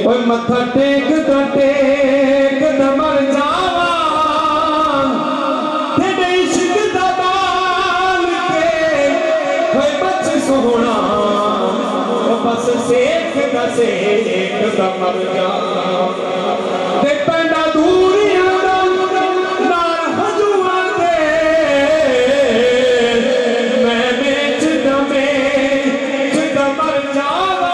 ओए मत्था टेक मर जावा तेरे इश्क दा बाल के ओए बच सोहना ओ बस सेक दा मर जावा ते पैंडा दूरियां दा नाल हजूआं दे मैं बेच दमे जिदा मर जावा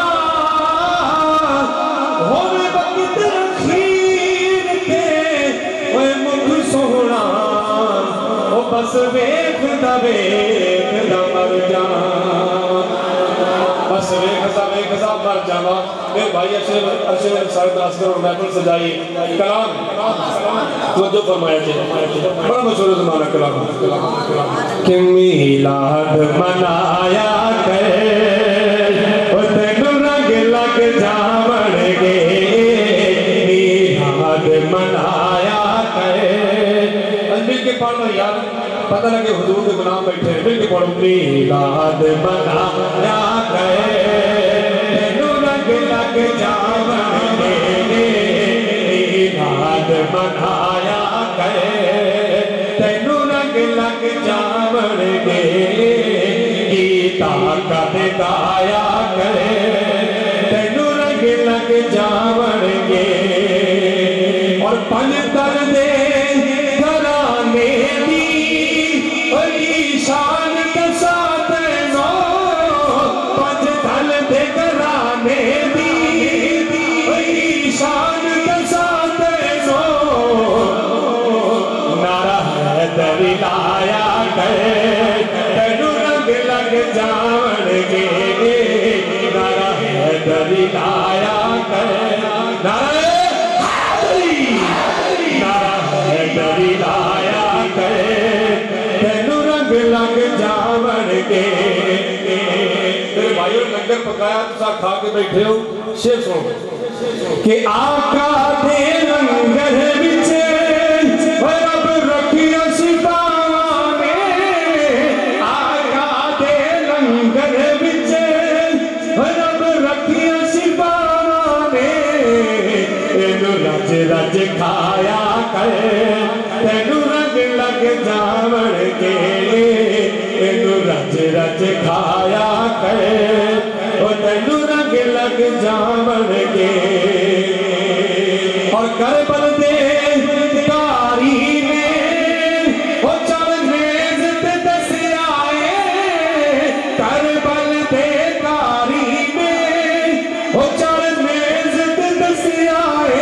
होवे वक्त अखीर ते ओए मुख सोहना ओ बस वेखदा मर जावा बस वेखदा मर जावा। मेरे भाई अशरफ सरदास करो महफिल सजाई कलाम तवज्जो फरमाया जी बड़ा मशहूर ज़माना कलाम कि मिलाद मनाया कर ओ तेनू रंग लग जावण गे मिलाद मनाया कर मिल के पढ़ लो यार पता लगे हुजूर के गुलाम बैठे मिल के पढ़ो मिलाद मनाया कर लग जावन गे मिलाद मनाया करे तेनू रंग लग जावन गे गीता कद गाया करे तेनू रंग लग जावन गे और पंज तर दे घराने दी शान कसा तेनो पंज तल दे घराने शान कसा तेनो नारा हैदर लाया करे तेनू रंग लग जावन गे नारा हैदर लाया करे नारा हैदर लाया करे तेनू रंग लग जावन गे। मेरे भाइयों लंगर पकाया तुसा खा के बैठे हो शेर सुनो कि आका दे लंगर विच रब रखियो सिपावाने आका दे लंगर विच रब रखियो सिपावाने तेनू रज रज खाया करे तेनू रंग लग जावन गे तेनू रज रज खाया करे ओ तेनू रंग लग जावन गे। और करबल दे कारी में ओ चल मेज ते दसिया करबल दे कारी में ओ चल मेज ते दसिया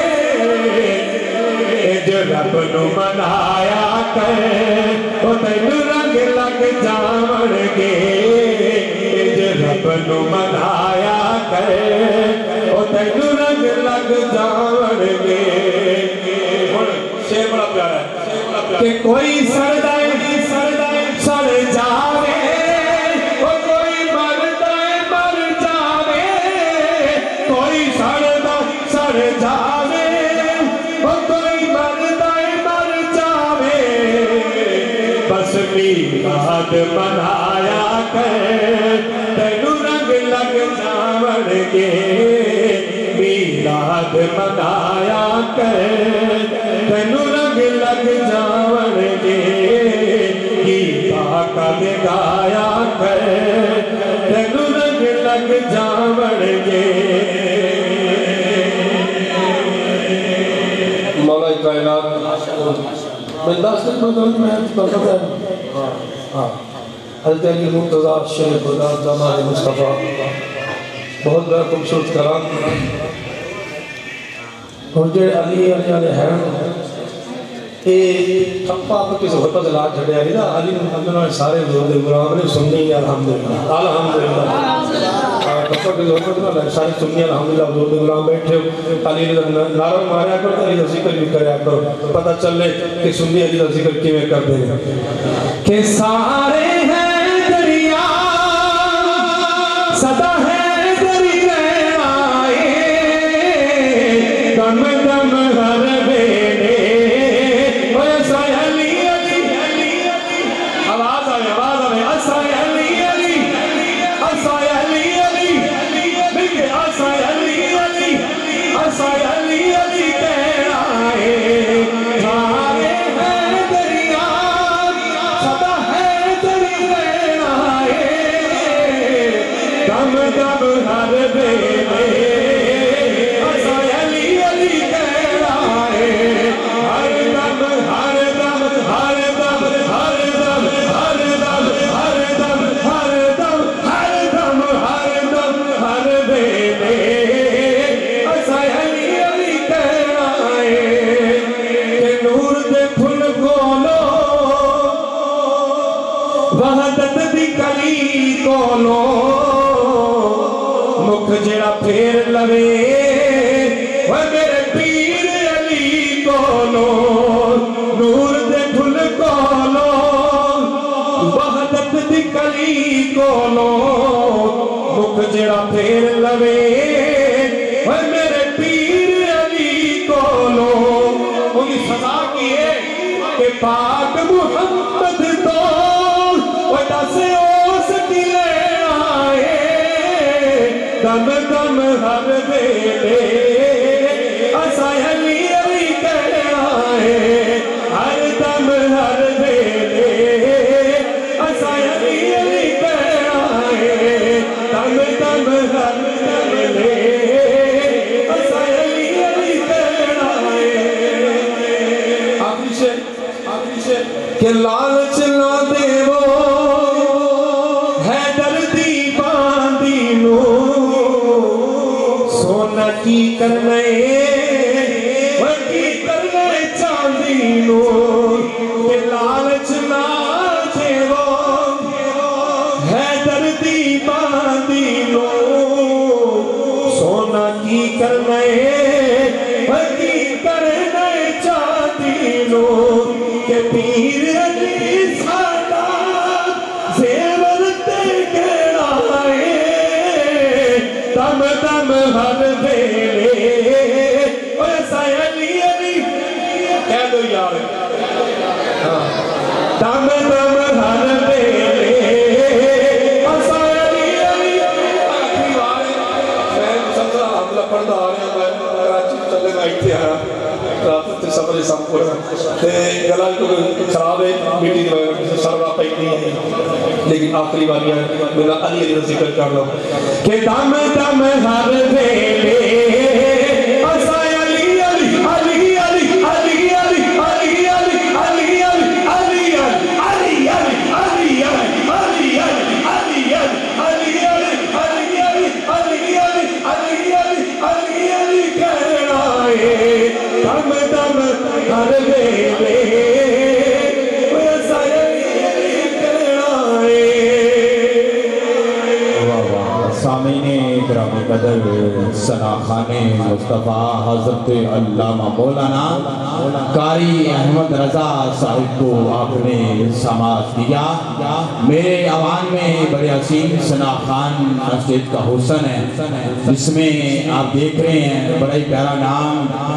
जो रब नू मनाया करे ओ तेनू रंग लग जावन गे रब नू मनाया करे ओ तेनू रंग लग जावन गे। शेर बड़ा प्यारा है कि कोई सड़दा सड़ जावे ओ कोई मरदा मर जावे कोई सड़दा सड़ जावे ओ कोई मरदा मर जावे बस मिलाद मनाया करे तेनू रंग लग जावन गे मिलाद मनाया करे तेनू रंग लग जावन गे गीता कद गाया करे तेनू रंग लग जावन गे। मौला कायनात मैं 10 दिन में पता है हाँ हज़रत अली मुर्तज़ा शेख खुदा दामाद मुस्तफ़ा बहुत बड़ा खूबसूरत कलाम और जो अली वाले हैं ये ठप्पा पर किसी होर पास ला छड़िया नहीं ना अली अल्लाह ने सारे लोग गुलाम ने सुन्नी अल्हम्दुलिल्लाह ठप्पा किसी होर पास ना सारे सुन्नी अल्हम्दुलिल्लाह लोग गुलाम बैठे अली ने नारा मारा करो अली का जिक्र भी कराया करो पता चले कि सुन्नी अली का जिक्र किवें करते हैं कि सारे हैं दरिया सदा है दरिया दम दम हर बेड़े आवाज आवे असा अली अली असा अली अली असा अली अली कहना है सारे है दरिया सदा है दरी रहना है दम दम हर बेले असा अली अली कहना है हर दम हर दम हर दम हर दम हर दम हर दम हर दम हर दम हर दम हर बेले असा अली अली कहना है कि नूर दे फुल कोलो वहदत दी कली कोलो मुख जेड़ा फेर लवे वो मेरे पीर अली कोलो नूर दे फुल कोलो वहदत दी कली कोलो मुख जेड़ा फेर लवे वो मेरे पीर अली कोलो उनकी सजा की है कि पाक मुहम्मद तो वो दसे ओस की लेना है दम दम हर बेले असा अली अली कहना है हर दम हर बेले असा अली अली कहना है दम दम हर बेले असा अली अली कहना है आखिरी शेर के लालच ना देवो है दर्दी बांदी नो सोना की करने चांदी नो के लालच ना देवो है दर्दी बांदी नो सोना की करने चांदी नो के पीर अली सादा जेवर ते कहना है दम दम हर बेले ऐसा अली अली कह दो यार दम दम हर बेले ऐसा अली अली आखिरी बार मैं समझा हमला पढ़ता आ रहा मैं कराची चले मैं इतने आया रात से सफर संपूर्ण ते गला खराब है मिट्टी सरवा पई नहीं है लेकिन आखिरी बार मेरा अली अली जिक्र कर लो कि दम दम हर बेले असा अली अली अली अली अली अली अली अली अली अली अली अली अली अली अली अली अली अली अली कहना है दम दम हर बेले ऐसा अली कहना है सामीने ग्रामी कदर सना खाने मुस्तफ़ा हज़रत अल्लामा मौलाना कारी अहमद रज़ा साहिब को आपने समाज दिया। मेरे आवान में बड़े हसीन सना खान मस्जिद का हुसन है जिसमें आप देख रहे हैं बड़ा ही प्यारा नाम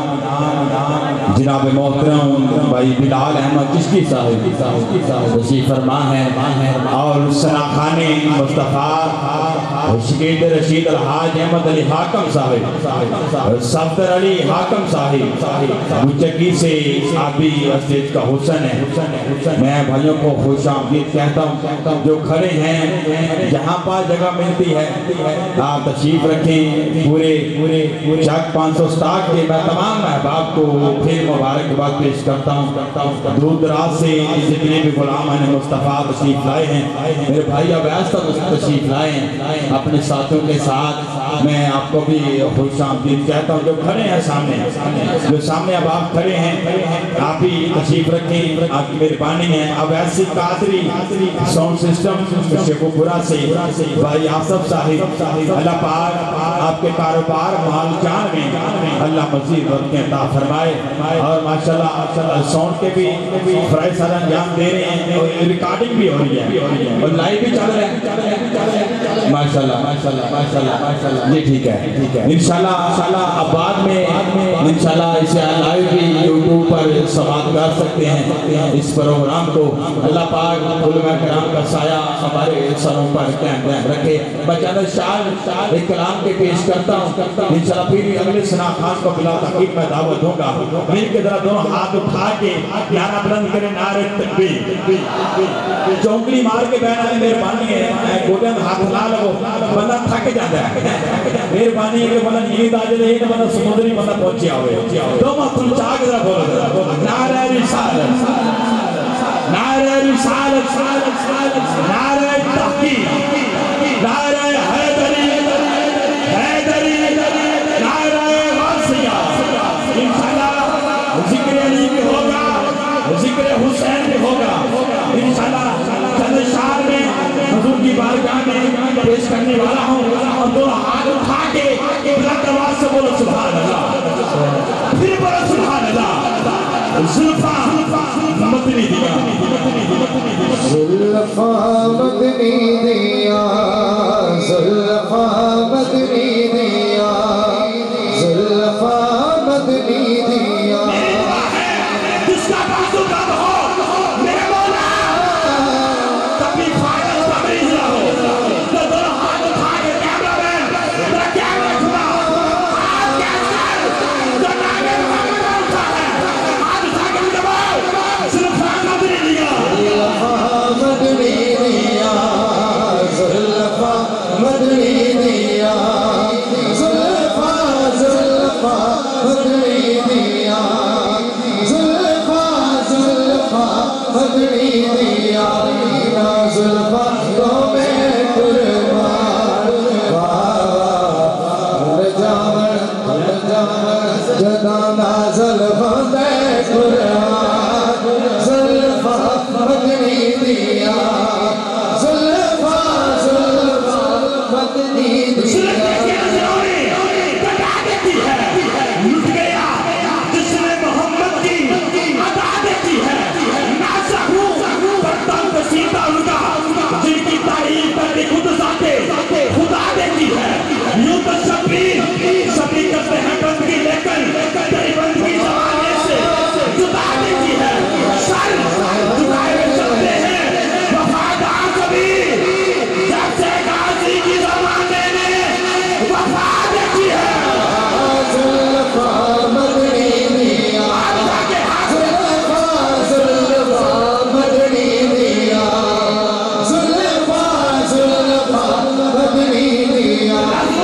जनाब मोहतरम भाई बिलाल अहमद चिश्ती साहिब तशरीफ़ फरमा है और सना खाने मुस्तफ़ा शकील रशीद अलहाज अहमद अली हाकम साहिब सफदर अली हाकम साहिब मुचक्की से आप भी मस्जिद का हुसन है। मैं भाइयों को खुश आमदीद कहता हूँ जो खड़े हैं जहाँ पर जगह मिलती है आप तशरीफ रखें। पूरे चक 500 स्टाक के मैं तमाम अहबाब को फिर मुबारकबाद पेश करता हूँ। दूर दराज से जितने भी गुलाम मुस्तफ़ा तशरीफ लाए हैं मेरे भाई अवैस तशरीफ लाए हैं अपने साथियों के साथ। मैं आपको भी खुश आमदीद कहता हूँ जो खड़े हैं सामने अब आप खड़े हैं आप ही तशरीफ रखें आपकी मेहरबानी है। अब ऐसी कादरी साउंड सिस्टम शेखुपुरा से भाई आसफ साहिब अल्लाह पाक आपके कारोबार माल जान में अल्लाह मज़ीद बरकत अता फरमाए और माशाल्लाह साउंड के भी फराइज सारा अंजाम दे रहे हैं और रिकॉर्डिंग भी हो रही है और लाइव भी चल रहे हैं माशाल्लाह जी ठीक है इंशाल्लाह अब बाद में इंशाल्लाह इसे लाइव भी यूट्यूब पर समाप्त कर सकते हैं। इस प्रोग्राम को अल्लाह पाक उलमा कराम का साया हमारे सरों पर कायम रखे। बचाना शार एक कलाम के पेश करता हूँ, इंशाअल्लाह फिर अगले सना खान को बिला ताकीद में दावत दूंगा। मिल के जरा दोनों हाथ उठा के नारा बुलंद करें, नारे तकबीर। चौंकड़ी मार के बहना है, मेहरबानी है, गोलियां हाथ ला लगो, बंदा थक जाता है। मेहरबानी है कि बंदा नींद आ जाए तो बंदा समुद्री बंदा पहुंचे हुए तो मत तुम चाक जरा बोलो नारे रिसालत, नारे रिसालत, नारे तहकीक, नारे हैदरी, हैदरी, नारे वासिया। इंशाअल्लाह जिक्र अली भी होगा, जिक्र हुसैन भी होगा इंशाअल्लाह। चंदशार में हुजूर की बारगाह में पेश करने वाला हूँ और दोनों हाथ उठा के बुलंद आवाज से बोलो सुभान अल्लाह, फिर बोलो सुभान अल्लाह। जुल्फा मदनी दिया, जुल्फा मदनी दिया, जुल्फा मदनी दिया, जुल्फा मदनी दिया। जिसका बाजू कम हो मेरे मौला, कभी फाइनल तमरीज ना हो तो दोनों हाथ उठा के कैमरामैन तेरा कैमरा छुड़ा, हाथ कैंसर जो नागे मुहम्मद उठा है, हाथ उठा के दबाओ। जुल्फा मदनी दिया, जुल्फा मदनी दिया, जुल्फा मदनी दिया, जुल्फा जुल्फा मदनी दिया, जुल्फा जुल्फा मदनी दिया। ना जुल्फा तो मैं कुर्बान वाह जावन जदाना जुल्फा मैं कुर्बान, जुल्फा मदनी दिया, जुल्फा जुल्फा मदनी दिया। बता देती है लुट गया जिसने मोहम्मद की अदा देती है। नाज़हू बर्तन सीता उनका जिनकी तारीफ करके खुद साथे खुदा देती है। यूं तो सभी करते हैं बंदगी, लेकिन तेरी बंदगी जमाने से जुदा देती है। सर झुकाए हुए चलते हैं वफादार सभी, जब से गाजी की जमाने ने वफा देखी है। जुल्फा मदनी दिया, जुल्फा जुल्फा मदनी दिया, जुल्फा जुल्फा मदनी दिया।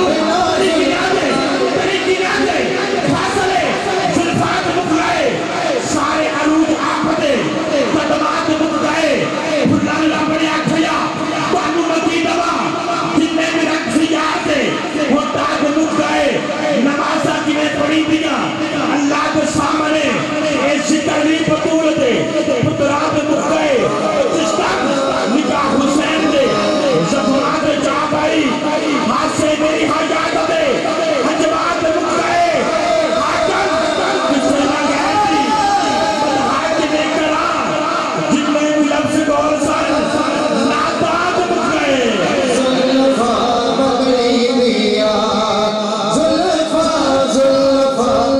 सारे अरूज आपदे कदमात मुक गए, फुल्ला बड़िया खया बानू मती दवा जितने भी रखिया थे वो ताज मुक गए। नमाजा की ने पड़ी दिया अल्लाह के सामने ए शिकली बतूल दे पुतरात मुक गए। जिसका निकाह हुसैन दे जफरात जा भाई हाथ से मेरी हजात दे हजबात मुक गए। हाकम किसने लगाई हाथ लेकर आ जितने भी लफ्ज गौर सन नाताज मुक गए। जुल्फा मदनी दिया, जुल्फा जुल्फा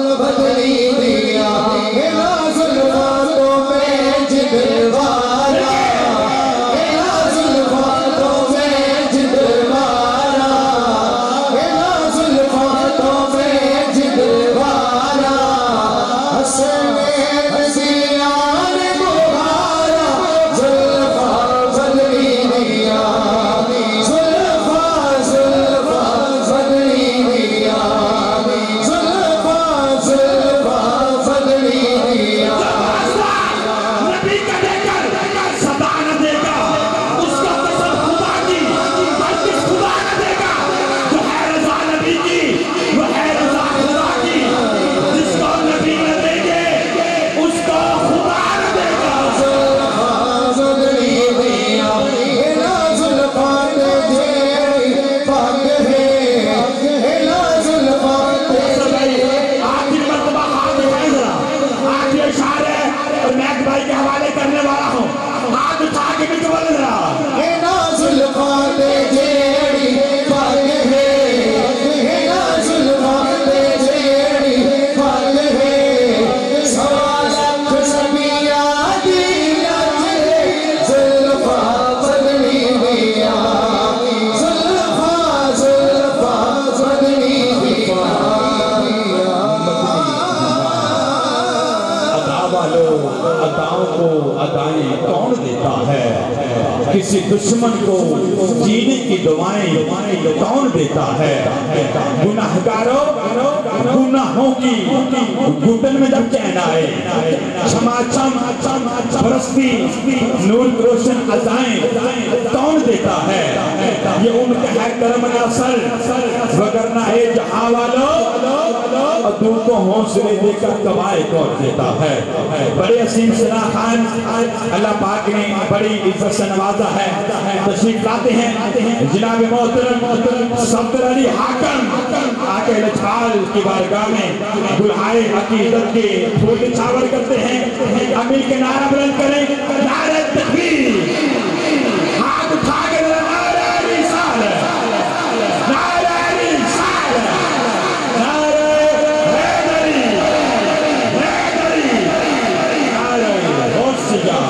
वालों अदाओं को अदाएं कौन देता है? किसी दुश्मन को जीने की दुआएं कौन देता है? गुनाहगारों गुनाहों की घुटन में जब चैन आए, क्षमाचम परस्ती नूर रोशन अदाएं कौन देता है? ये उनका है कर्म असल, वगरना है जहां वालों अदू को हौसले देकर कमाए कौन देता है? बड़े असीम सना खान अल्लाह पाक ने बड़ी इज्जत से नवाजा है, तशरीफ लाते हैं जनाब मोहतरम सफदर अली हाकम आके लछाल की बारगाह में बुलाए अकीदत के फूल निछावर करते हैं। अमीर के नारा बुलंद करें, नारे तकबीर, हाथ उठा के नारे रिसालत, नारे रिसालत, नारे हैदरी, हैदरी, नारे गौसिया।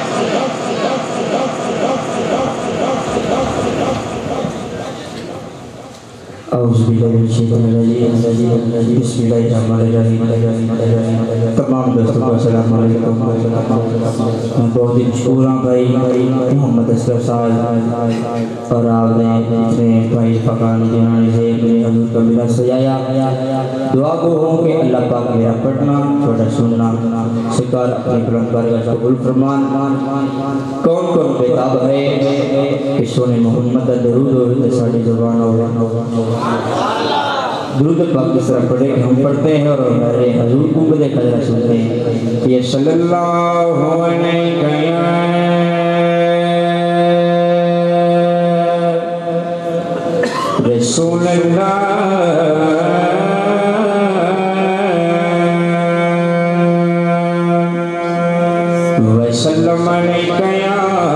तमाम दोस्तों को अस्सलाम वालेकुम। बहुत ही मशहूर भाई मोहम्मद असगर साहब और आपने इतने भाई फकान जिन्होंने से मेरे हजूर का मिला सजाया। दुआ को हो कि अल्लाह पाक मेरा पढ़ना थोड़ा सुनना शिकार अपने कलमकार का कबूल फरमान। कौन कौन बेताब है कि सोने मोहम्मद दरूद हो साड़ी जुबान हो दुरूद पाक की तरफ पढ़े हम पढ़ते हैं और हमारे हजूर को बदे कदर सुनते हैं। ये सल्लल्लाहु अलैहि रसूलुल्लाह व सल्लम अलैका या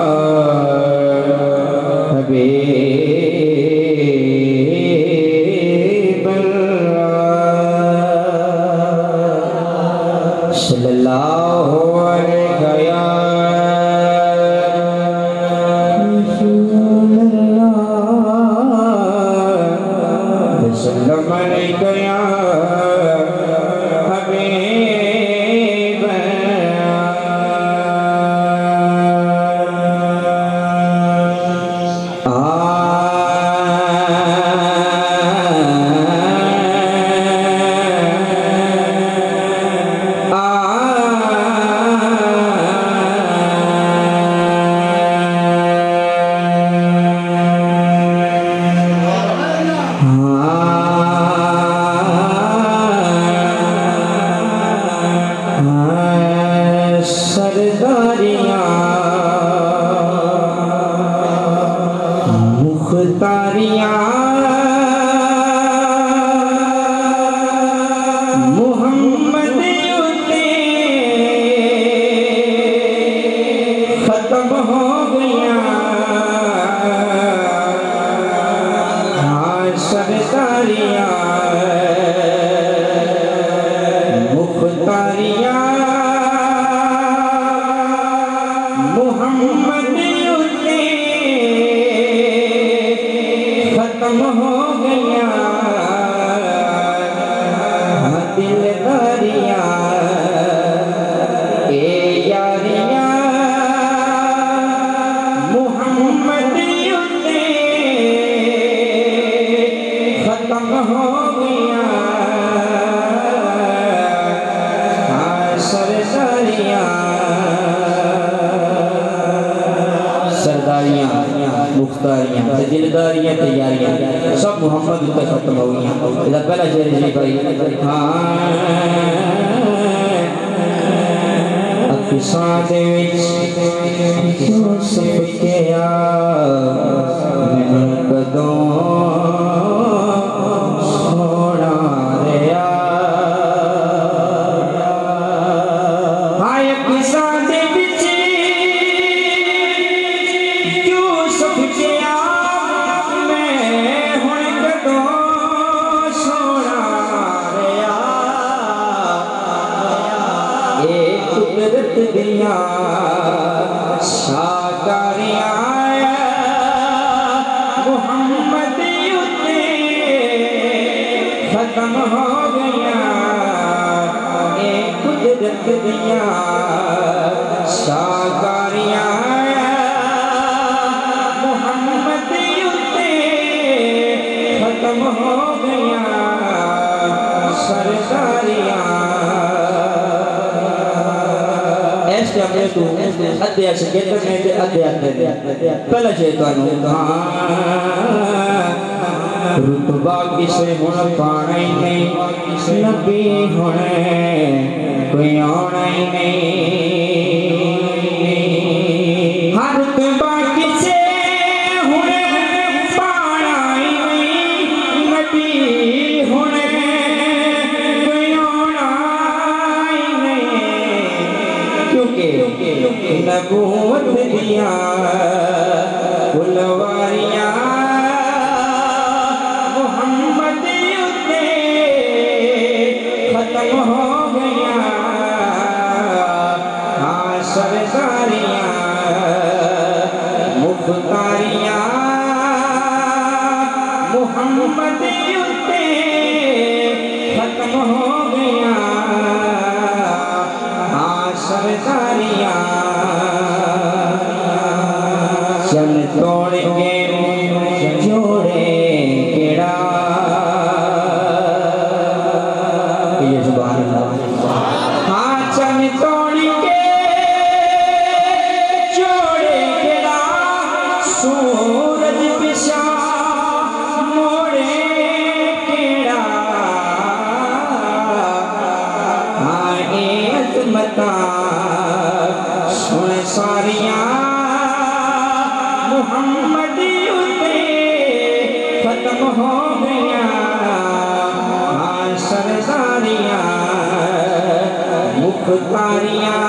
दिलदारियां तैयारियां सब मोहम्मद पे खत्म हो गई। इधर पहला शेर जी भाई अकिसां दे विच यूसुफ के मैं कदों सोना रिया हाय अकिसां दे विच यूसुफ के दिया शाकारिया मोहम्मद युद्धे खत्म हो गया एक कुदरत दिया सरकारियां ऐसे अपने तू अद्धे अशकेत में ते अद्धे पहला शैतानु रुतबा किसे हुण पाना ही नहीं नबी होने कोई आना ही नहीं हर रुतबा किसे हुण पाना ही नहीं नबी होने कोई आना ही नहीं क्योंकि नबूवत दिया फुलवारियां खत्म हो गया हाँ सरकारियां मुख्तारियां मोहम्मद युद्धे खत्म हो गया हाँ सरकारियां चल तोड़ के जोड़े केड़ा सुन सारियां मोहम्मद युद्धे खत्म हो गया हाँ सरदारियां मुख्तारियां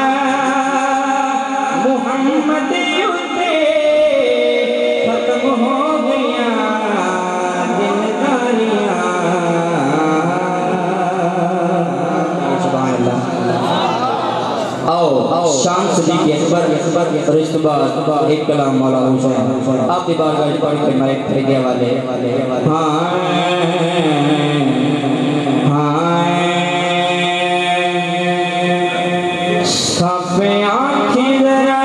मोहम्मद युद्धे खत्म हो गया दिलदारियां शाम सदीक अकबर और इस बाद एक कलाम मौला हुसैन आपकी बारगाह पढ़ के मैं खरीदे वाले हाँ हाँ साफे आँखें जरा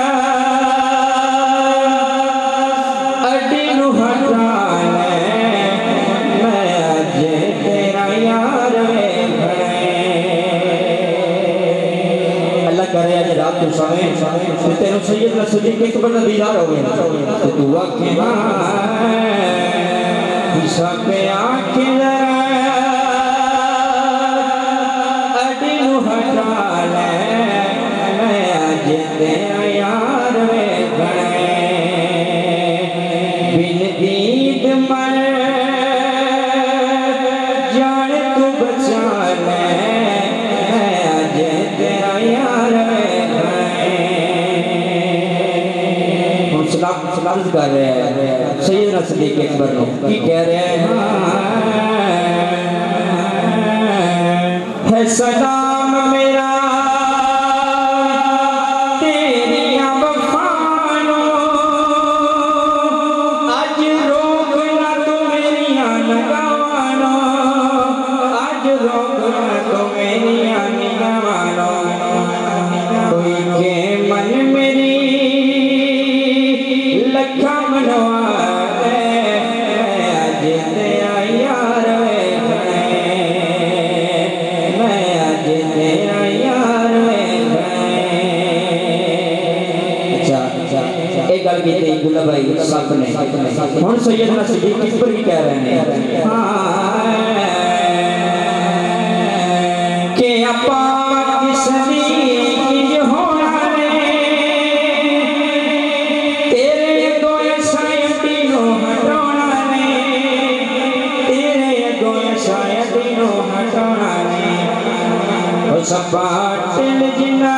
अड्डी नू हटा ले मैं अज तेरा यार करे आज रात तो समय तेरे सैयद रसूल के एक बड़ा दीदार हो गया तो तू आंखें हिसाब पे आंखें अड़ी नु हटा ले मैं आज तेरा यार वे घणे बिन दीद मर जान तू बचा ले मैं आज तेरा यार सलाम कर रहे हैं सैयदना सिद्दीक अकबर को की कह रहे हैं है सलाम मेरा तेरी वफानो आज रोकना तो मेरी नगावानो आज रोकना तो मेरी नगावानो कोई के मन मेरी लखा मनवा आज तेरा यार वे मैं आज तेरा यार वे अच्छा एक गल की थी गुला भाई साहब ने हुण सैयदना सिद्दीक अकबर की कह रहे हैं कि आपा किस दी होना सपाटन जिना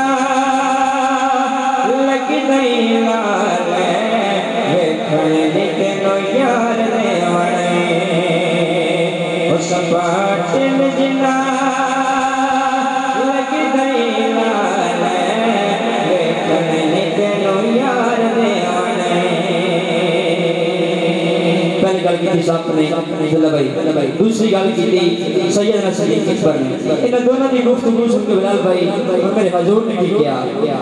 लग गई लाल देखने तेनो यार ने वणे सपाटन जिना लग गई लाल देखने तेनो यार ने वणे पहली गल की साहब ने भाई दूसरी गल की सैयदना सिद्दीक अकबर ने इन दोनों की गुफ्तगू सुन के बिलाल भाई और मेरे हुजूर ने की किया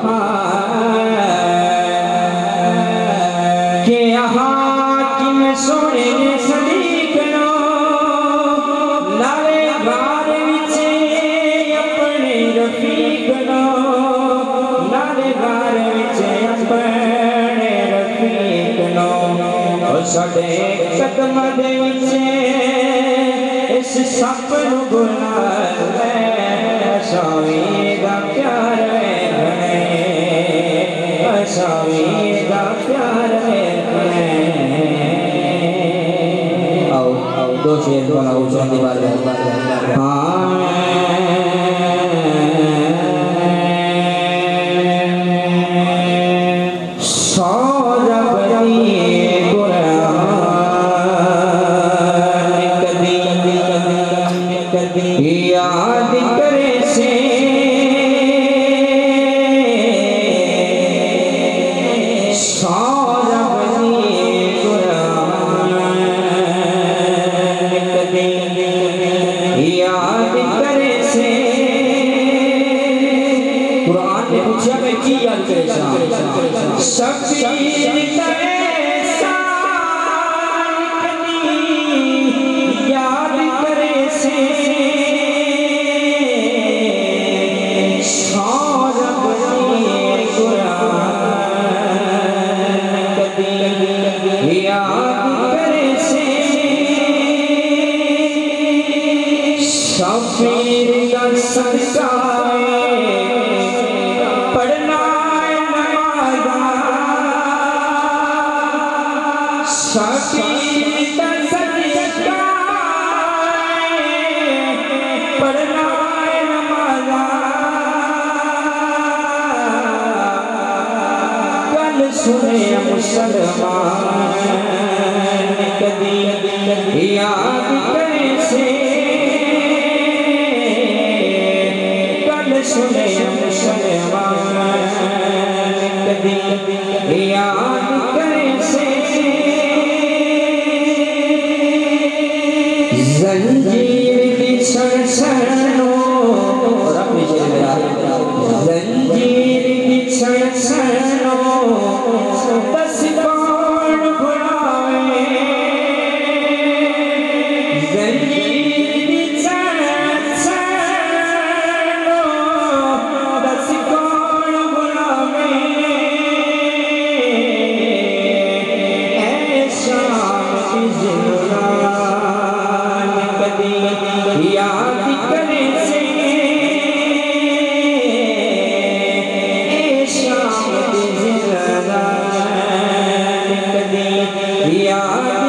के हाकिम सोने ने सदीक नो लावे साडे कदम दे विच इस सप नूं बुला ले सावी दा प्यार है सावी दा प्यार है आओ आओ दो शेर वाला ऊंचा दीवार याद करे से याद करे से कुरान ने पूछा मैं की याद करे शबीर करे याद करे से शबीर का सदका पढ़ना नमाज़ा शबीर का सदका पढ़ना नमाज़ा कल सुने मुसलमान कदी याद करे से सुने मुसलमान कदी याद करे से जंजीर बिछड़ सनो जंजीर बिछड़ सनो दस कौन भुलावे जंजीर बिछड़ याद करे से शाम की ज़िंदगानी कदी याद